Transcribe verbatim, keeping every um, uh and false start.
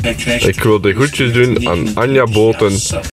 Ik wil de groetjes doen aan Anja Boten